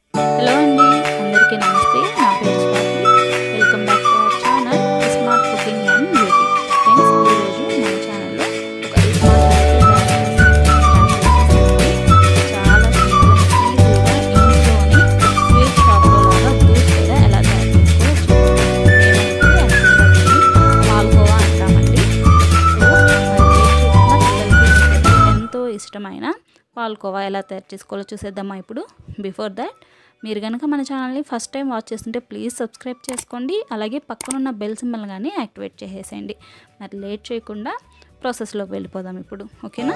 Hello అండి, అందరికీ నమస్తే. నా పేరు Swathi. Welcome back to our channel smart cooking and beauty. Friends, ఈరోజు మన ఛానల్లో ఒక స్మార్ట్ రెసిపీ చాలా సింపుల్ ఈజీగా ఇంట్లోనే స్వీట్ షాప్లో లాగా దూద్ పేడ ఎలా తయారు చేసుకోవచ్చు. మేమైతే యాక్చువల్గా పాల్కోవా అంటామండి. సో పిల్లలకి ఎంతో ఇష్టమైన పాల్కోవా ఎలా తయారు చేసుకోవాలో చూసేద్దామా ఇప్పుడు. బిఫోర్ దాట్, మీరు కనుక మన ఛానల్ని ఫస్ట్ టైం వాచ్ చేస్తుంటే ప్లీజ్ సబ్స్క్రైబ్ చేసుకోండి. అలాగే పక్కనున్న బెల్ సింబల్ కానీ యాక్టివేట్ చేసేసేయండి. మరి లేట్ చేయకుండా ప్రాసెస్లోకి వెళ్ళిపోదాం ఇప్పుడు, ఓకేనా?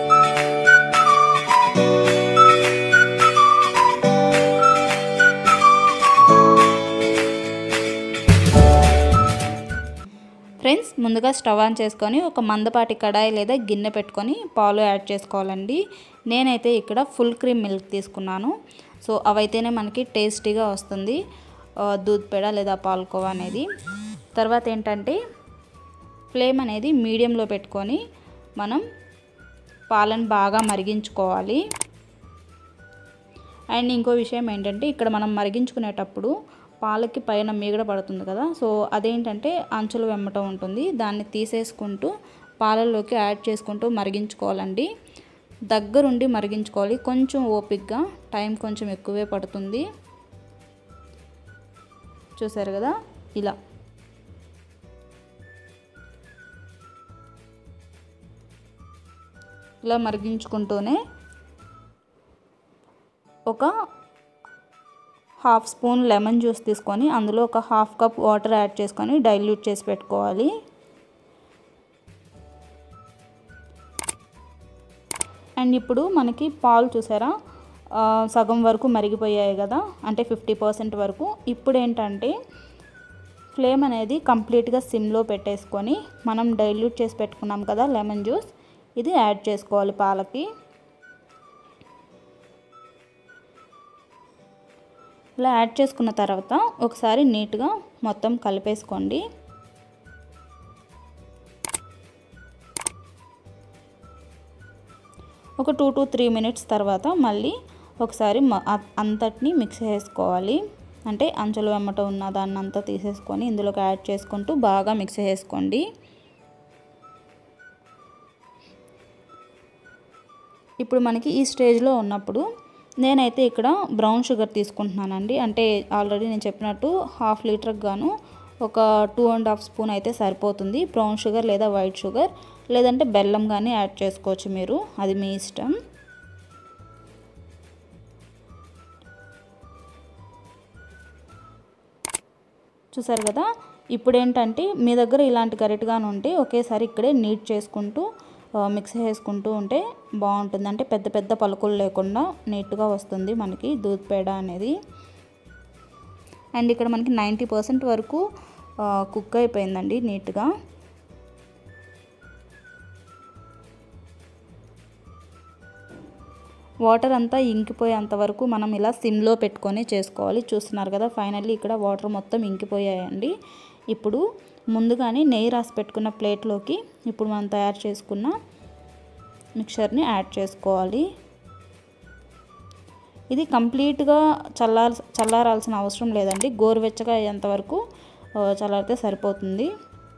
ఫ్రెండ్స్, ముందుగా స్టవ్ ఆన్ చేసుకొని ఒక మందపాటి కడాయి లేదా గిన్నె పెట్టుకొని పాలు యాడ్ చేసుకోవాలండి. నేనైతే ఇక్కడ ఫుల్ క్రీమ్ మిల్క్ తీసుకున్నాను. సో అవైతేనే మనకి టేస్టీగా వస్తుంది దూద్ పేడ లేదా పాల్కోవా అనేది. తర్వాత ఏంటంటే ఫ్లేమ్ అనేది మీడియంలో పెట్టుకొని మనం పాలను బాగా మరిగించుకోవాలి. అండ్ ఇంకో విషయం ఏంటంటే ఇక్కడ మనం మరిగించుకునేటప్పుడు పాలకి పైన మీగడ పడుతుంది కదా, సో అదేంటంటే అంచులు వెమ్మట ఉంటుంది. దాన్ని తీసేసుకుంటూ పాలల్లోకి యాడ్ చేసుకుంటూ మరిగించుకోవాలండి. దగ్గరుండి మరిగించుకోవాలి, కొంచెం ఓపిక్గా. టైం కొంచెం ఎక్కువే పడుతుంది. చూసారు కదా, ఇలా మరిగించుకుంటూనే ఒక హాఫ్ స్పూన్ లెమన్ జ్యూస్ తీసుకొని అందులో ఒక హాఫ్ కప్ వాటర్ యాడ్ చేసుకొని డైల్యూట్ చేసి పెట్టుకోవాలి. అండ్ ఇప్పుడు మనకి పాలు చూసారా, సగం వరకు మరిగిపోయాయి కదా, అంటే 50% వరకు. ఇప్పుడు ఏంటంటే ఫ్లేమ్ అనేది కంప్లీట్గా సిమ్లో పెట్టేసుకొని మనం డైల్యూట్ చేసి పెట్టుకున్నాం కదా లెమన్ జ్యూస్, ఇది యాడ్ చేసుకోవాలి పాలకి. ఇలా యాడ్ చేసుకున్న తర్వాత ఒకసారి నీట్గా మొత్తం కలిపేసుకోండి. ఒక 2 to 3 minutes తర్వాత మళ్ళీ ఒకసారి అంతటిని మిక్స్ చేసుకోవాలి. అంటే అంచుల వెమ్మట ఉన్న దాన్ని అంతా తీసేసుకొని ఇందులోకి యాడ్ చేసుకుంటూ బాగా మిక్స్ చేసుకోండి. ఇప్పుడు మనకి ఈ స్టేజ్లో ఉన్నప్పుడు నేనైతే ఇక్కడ బ్రౌన్ షుగర్ తీసుకుంటున్నానండి. అంటే ఆల్రెడీ నేను చెప్పినట్టు హాఫ్ లీటర్కి గాను ఒక 2.5 స్పూన్ అయితే సరిపోతుంది. బ్రౌన్ షుగర్ లేదా వైట్ షుగర్, లేదంటే బెల్లం కానీ యాడ్ చేసుకోవచ్చు మీరు, అది మీ ఇష్టం. చూసారు కదా, ఇప్పుడు ఏంటంటే మీ దగ్గర ఇలాంటి గరిటెగానే ఉంటే ఒకేసారి ఇక్కడే నీట్ చేసుకుంటూ మిక్స్ చేసుకుంటూ ఉంటే బాగుంటుంది. అంటే పెద్ద పెద్ద పలుకులు లేకుండా నీట్గా వస్తుంది మనకి దూద్ పేడ అనేది. అండ్ ఇక్కడ మనకి 90% వరకు కుక్ అయిపోయిందండి నీట్గా. వాటర్ అంతా ఇంకిపోయేంత వరకు మనం ఇలా సిమ్లో పెట్టుకొని చేసుకోవాలి. చూస్తున్నారు కదా, ఫైనల్లీ ఇక్కడ వాటర్ మొత్తం ఇంకిపోయాయండి. ఇప్పుడు ముందుగానే నెయ్యి రాసి పెట్టుకున్న ప్లేట్లోకి ఇప్పుడు మనం తయారు చేసుకున్న మిక్చర్ని యాడ్ చేసుకోవాలి. ఇది కంప్లీట్గా చల్లారాల్సిన అవసరం లేదండి. గోరువెచ్చగా అయ్యేంత వరకు చల్లారితే సరిపోతుంది.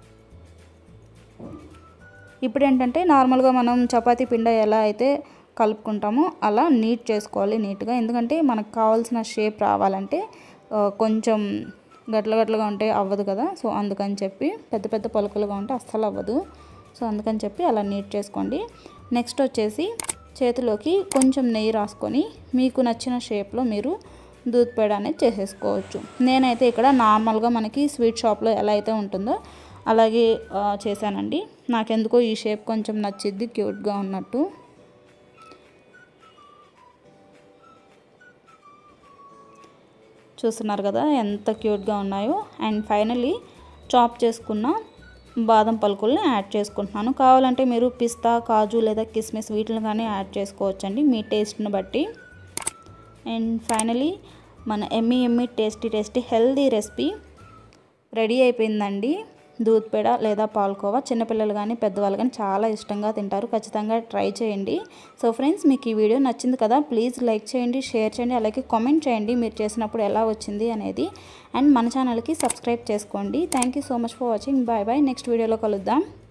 ఇప్పుడు ఏంటంటే నార్మల్గా మనం చపాతీ పిండి ఎలా అయితే కలుపుకుంటామో అలా నీట్ చేసుకోవాలి నీట్గా. ఎందుకంటే మనకు కావాల్సిన షేప్ రావాలంటే కొంచెం గట్లగా ఉంటే అవ్వదు కదా, సో అందుకని చెప్పి పెద్ద పెద్ద పలుకులుగా ఉంటే అస్సలు అవ్వదు. సో అందుకని చెప్పి అలా నీట్ చేసుకోండి. నెక్స్ట్ వచ్చేసి చేతిలోకి కొంచెం నెయ్యి రాసుకొని మీకు నచ్చిన షేప్లో మీరు దూద్ పేడ అనేది చేసేసుకోవచ్చు. నేనైతే ఇక్కడ నార్మల్గా మనకి స్వీట్ షాప్లో ఎలా అయితే ఉంటుందో అలాగే చేశానండి. నాకెందుకో ఈ షేప్ కొంచెం నచ్చిద్ది, క్యూట్గా ఉన్నట్టు. చూస్తున్నారు కదా ఎంత క్యూట్గా ఉన్నాయో. అండ్ ఫైనల్లీ చాప్ చేసుకున్న బాదం పలుకుల్ని యాడ్ చేసుకుంటున్నాను. కావాలంటే మీరు పిస్తా, కాజు లేదా కిస్మిస్ వీటిని కానీ యాడ్ చేసుకోవచ్చండి మీ టేస్ట్ని బట్టి. అండ్ ఫైనల్లీ మన yummy tasty healthy recipe ready అయిపోయిందండి. దూద్ పేడ లేదా పాలకోవా చిన్నపిల్లలు కానీ పెద్దవాళ్ళు కానీ చాలా ఇష్టంగా తింటారు. ఖచ్చితంగా ట్రై చేయండి. సో ఫ్రెండ్స్, మీకు ఈ వీడియో నచ్చింది కదా, ప్లీజ్ లైక్ చేయండి, షేర్ చేయండి, అలాగే కామెంట్ చేయండి మీరు చేసినప్పుడు ఎలా వచ్చింది అనేది. అండ్ మన ఛానల్కి సబ్స్క్రైబ్ చేసుకోండి. Thank you so much for watching. Bye bye. Next వీడియోలో కలుద్దాం.